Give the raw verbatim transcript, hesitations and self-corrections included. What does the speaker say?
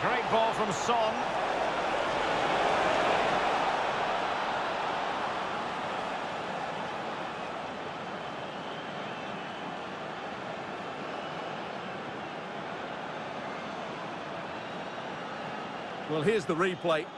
Great ball from Son. Well, here's the replay.